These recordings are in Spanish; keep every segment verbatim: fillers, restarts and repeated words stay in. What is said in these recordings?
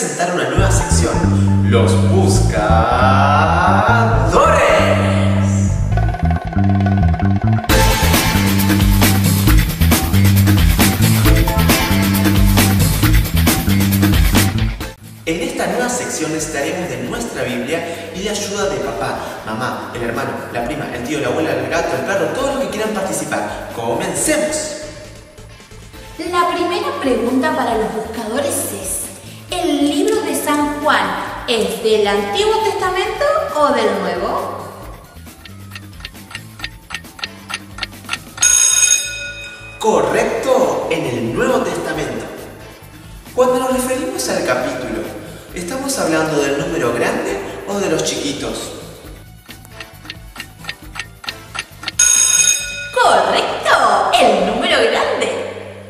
presentar una nueva sección, los buscadores. En esta nueva sección necesitaremos de nuestra Biblia y de ayuda de papá, mamá, el hermano, la prima, el tío, la abuela, el gato, el perro, todos los que quieran participar. ¡Comencemos! La primera pregunta para los buscadores es: ¿el libro de San Juan es del Antiguo Testamento o del Nuevo? Correcto, en el Nuevo Testamento. Cuando nos referimos al capítulo, ¿estamos hablando del número grande o de los chiquitos? ¡Correcto! ¡El número grande!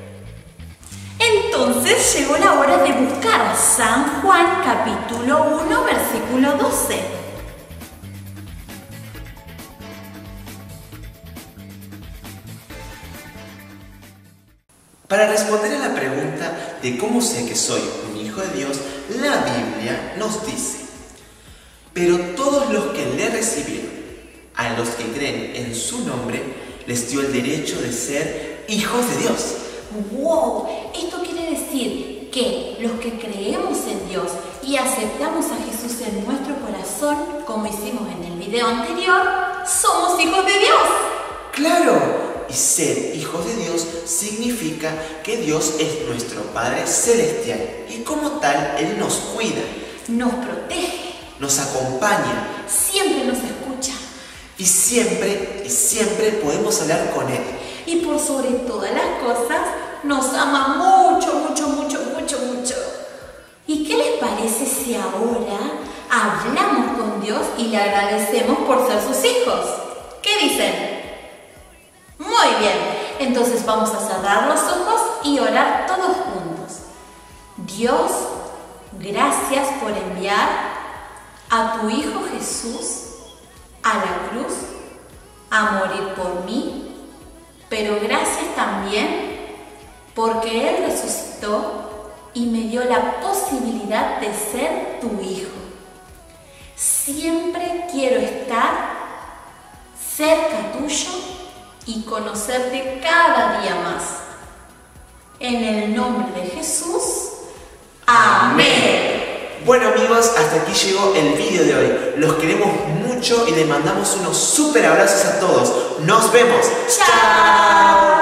Entonces llegó la hora de buscar San Juan capítulo uno versículo doce. Para responder a la pregunta de cómo sé que soy un hijo de Dios, la Biblia nos dice: pero todos los que le recibieron, a los que creen en su nombre, les dio el derecho de ser hijos de Dios. ¡Wow! Esto quiere decir que los que creemos en Dios y aceptamos a Jesús en nuestro corazón, como hicimos en el video anterior, somos hijos de Dios. ¡Claro! Y ser hijos de Dios significa que Dios es nuestro Padre Celestial y como tal Él nos cuida, nos protege, nos acompaña, siempre nos escucha y siempre y siempre podemos hablar con Él. Y por sobre todas las cosas, nos ama mucho, mucho, mucho, mucho, mucho. ¿Y qué les parece si ahora hablamos con Dios y le agradecemos por ser sus hijos? ¿Qué dicen? Muy bien, entonces vamos a cerrar los ojos y orar todos juntos. Dios, gracias por enviar a tu Hijo Jesús a la cruz a morir por mí. Pero gracias también porque Él resucitó y me dio la posibilidad de ser tu hijo. Siempre quiero estar cerca tuyo y conocerte cada día más. En el nombre de Jesús. Amén. Bueno amigos, hasta aquí llegó el vídeo de hoy. Los queremos mucho y les mandamos unos súper abrazos a todos. ¡Nos vemos! ¡Chao!